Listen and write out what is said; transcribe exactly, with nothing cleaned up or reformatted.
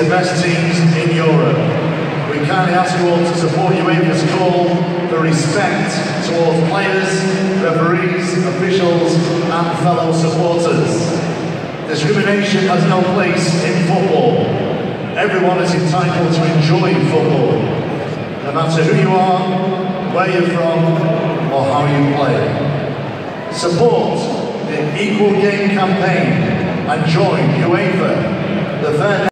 the best teams in Europe. We kindly ask you all to support UEFA's call for respect towards players, referees, officials and fellow supporters. Discrimination has no place in football. Everyone is entitled to enjoy football, no matter who you are, where you're from or how you play. Support the Equal Game campaign and join UEFA, the fair